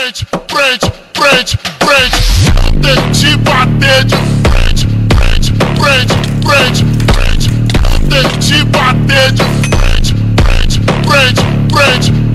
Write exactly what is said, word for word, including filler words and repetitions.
frente, frente, frente, frente. Tente bater de frente, frente, frente, frente, frente. Tente bater de frente, frente, frente, frente.